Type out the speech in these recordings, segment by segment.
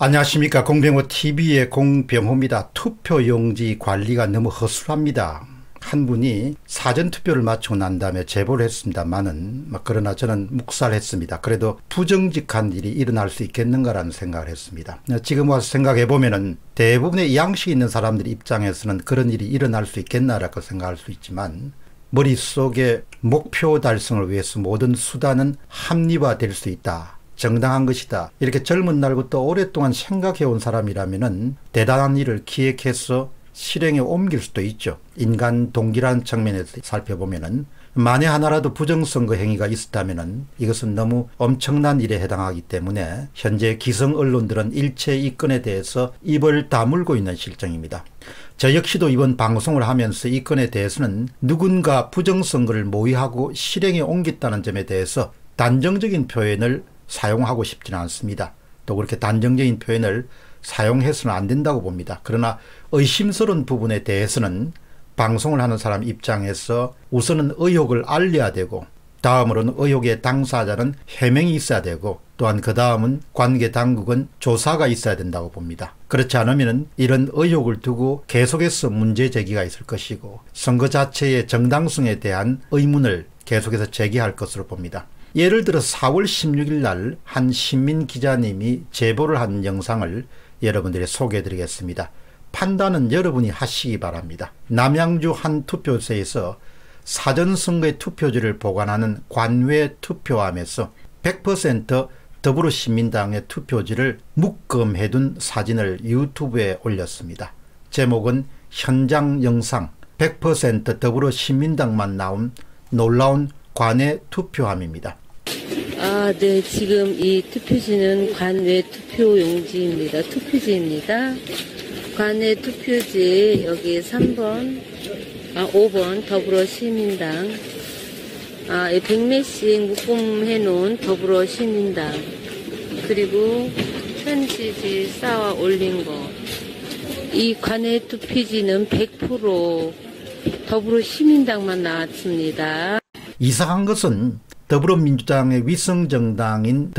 안녕하십니까. 공병호TV의 공병호입니다. 투표용지 관리가 너무 허술합니다. 한 분이 사전투표를 마치고 난 다음에 제보를 했습니다만은 그러나 저는 묵살했습니다. 그래도 부정직한 일이 일어날 수 있겠는가라는 생각을 했습니다. 지금 와서 생각해 보면은 대부분의 양식 있는 사람들 입장에서는 그런 일이 일어날 수 있겠나라고 생각할 수 있지만, 머릿속에 목표 달성을 위해서 모든 수단은 합리화될 수 있다, 정당한 것이다, 이렇게 젊은 날부터 오랫동안 생각해 온 사람이라면은 대단한 일을 기획해서 실행에 옮길 수도 있죠. 인간 동기라는 측면에서 살펴보면은 만에 하나라도 부정선거 행위가 있었다면은 이것은 너무 엄청난 일에 해당하기 때문에 현재 기성 언론들은 일체 이 건에 대해서 입을 다물고 있는 실정입니다. 저 역시도 이번 방송을 하면서 이 건에 대해서는 누군가 부정선거를 모의하고 실행에 옮겼다는 점에 대해서 단정적인 표현을 사용하고 싶지는 않습니다. 또 그렇게 단정적인 표현을 사용해서는 안 된다고 봅니다. 그러나 의심스러운 부분에 대해서는 방송을 하는 사람 입장에서 우선은 의혹을 알려야 되고, 다음으로는 의혹의 당사자는 해명이 있어야 되고, 또한 그 다음은 관계 당국은 조사가 있어야 된다고 봅니다. 그렇지 않으면 이런 의혹을 두고 계속해서 문제 제기가 있을 것이고, 선거 자체의 정당성에 대한 의문을 계속해서 제기할 것으로 봅니다. 예를 들어 4월 16일 날 한 신민 기자님이 제보를 한 영상을 여러분들이 소개해 드리겠습니다. 판단은 여러분이 하시기 바랍니다. 남양주 한 투표소에서 사전선거의 투표지를 보관하는 관외 투표함에서 100% 더불어시민당의 투표지를 묶음해둔 사진을 유튜브에 올렸습니다. 제목은 현장 영상 100% 더불어시민당만 나온 놀라운 관외 투표함입니다. 네, 지금 이 투표지는 관외 투표용지입니다. 투표지입니다. 관외 투표지 여기 5번 더불어시민당, 백매씩 묶음해 놓은 더불어시민당, 그리고 편지지 쌓아 올린 거. 이 관외 투표지는 100% 더불어시민당만 나왔습니다. 이상한 것은 더불어민주당의 위성정당인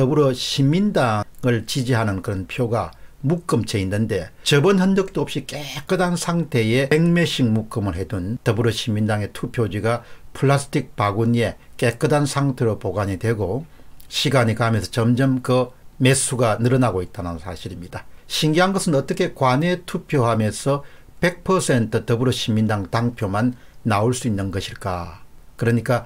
더불어시민당을 지지하는 그런 표가 묶음쳐 있는데, 접은 흔적도 없이 깨끗한 상태의 백매씩 묶음을 해둔 더불어시민당의 투표지가 플라스틱 바구니에 깨끗한 상태로 보관이 되고, 시간이 가면서 점점 그 매수가 늘어나고 있다는 사실입니다. 신기한 것은 어떻게 관외 투표함에서 100% 더불어시민당 당표만 나올 수 있는 것일까? 그러니까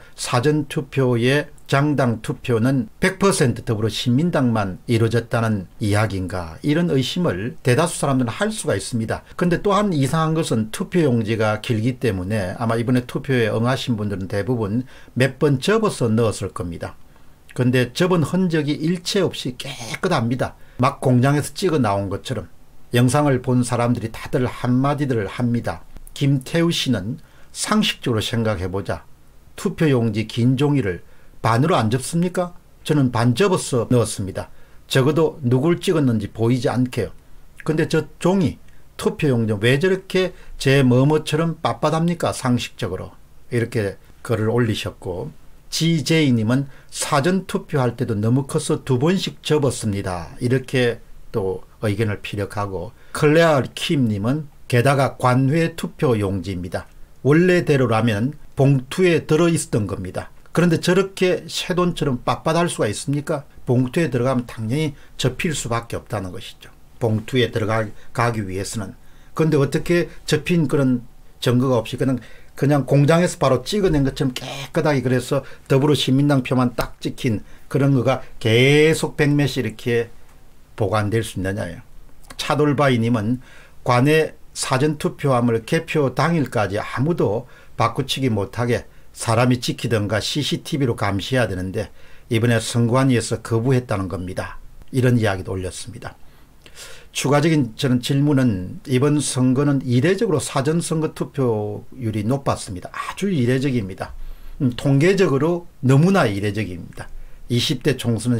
사전투표의 장당 투표는 100% 더불어시민당만 이루어졌다는 이야기인가, 이런 의심을 대다수 사람들은 할 수가 있습니다. 그런데 또한 이상한 것은 투표용지가 길기 때문에 아마 이번에 투표에 응하신 분들은 대부분 몇 번 접어서 넣었을 겁니다. 그런데 접은 흔적이 일체 없이 깨끗합니다. 막 공장에서 찍어 나온 것처럼. 영상을 본 사람들이 다들 한마디들 합니다. 김태우 씨는 상식적으로 생각해보자, 투표용지 긴 종이를 반으로 안 접습니까? 저는 반 접어서 넣었습니다. 적어도 누굴 찍었는지 보이지 않게요. 근데 저 종이, 투표용지 왜 저렇게 제 뭐뭐처럼 빳빳합니까? 상식적으로. 이렇게 글을 올리셨고, GJ님은 사전투표할 때도 너무 커서 2번씩 접었습니다, 이렇게 또 의견을 피력하고, 클레어 킴님은 게다가 관외 투표용지입니다. 원래대로라면 봉투에 들어있었던 겁니다. 그런데 저렇게 새돈처럼 빳빳할 수가 있습니까? 봉투에 들어가면 당연히 접힐 수밖에 없다는 것이죠. 봉투에 들어가기 위해서는. 그런데 어떻게 접힌 그런 증거가 없이 그냥 공장에서 바로 찍어낸 것처럼 깨끗하게, 그래서 더불어시민당 표만 딱 찍힌 그런 거가 계속 백매씩 이렇게 보관될 수 있느냐요. 차돌바이님은 관외 사전투표함을 개표 당일까지 아무도 바꾸치기 못하게 사람이 지키던가 CCTV로 감시해야 되는데 이번에 선관위에서 거부했다는 겁니다. 이런 이야기도 올렸습니다. 추가적인 저는 질문은, 이번 선거는 이례적으로 사전선거 투표율이 높았습니다. 아주 이례적입니다. 통계적으로 너무나 이례적입니다. 20대 총선은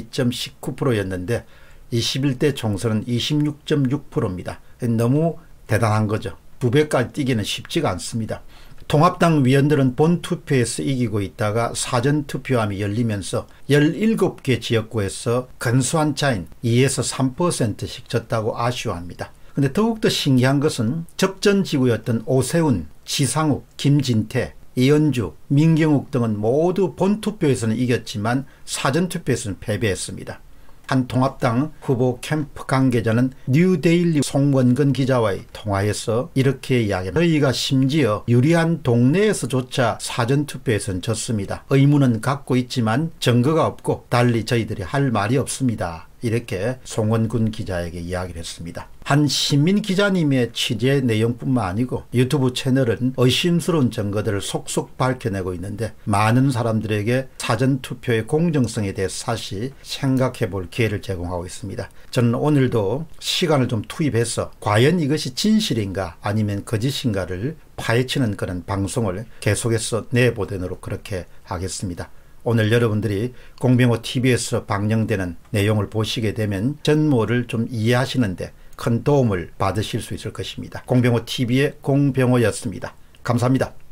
12.19%였는데 21대 총선은 26.6%입니다. 너무 대단한 거죠. 2배까지 뛰기는 쉽지가 않습니다. 통합당 위원들은 본투표에서 이기고 있다가 사전투표함이 열리면서 17개 지역구에서 근소한 차인 2에서 3%씩 졌다고 아쉬워합니다. 근데 더욱더 신기한 것은 접전지구였던 오세훈, 지상욱, 김진태, 이현주, 민경욱 등은 모두 본투표에서는 이겼지만 사전투표에서는 패배했습니다. 한 통합당 후보 캠프 관계자는 뉴데일리 송원근 기자와의 통화에서 이렇게 이야기합니다. 저희가 심지어 유리한 동네에서조차 사전투표에서는 졌습니다. 의문은 갖고 있지만 증거가 없고 달리 저희들이 할 말이 없습니다. 이렇게 송원근 기자에게 이야기를 했습니다. 한 시민 기자님의 취재 내용뿐만 아니고 유튜브 채널은 의심스러운 증거들을 속속 밝혀내고 있는데 많은 사람들에게 사전투표의 공정성에 대해 사실 생각해 볼 기회를 제공하고 있습니다. 저는 오늘도 시간을 좀 투입해서 과연 이것이 진실인가 아니면 거짓인가를 파헤치는 그런 방송을 계속해서 내보도록 그렇게 하겠습니다. 오늘 여러분들이 공병호TV에서 방영되는 내용을 보시게 되면 전모를 좀 이해하시는데 큰 도움을 받으실 수 있을 것입니다. 공병호TV의 공병호였습니다. 감사합니다.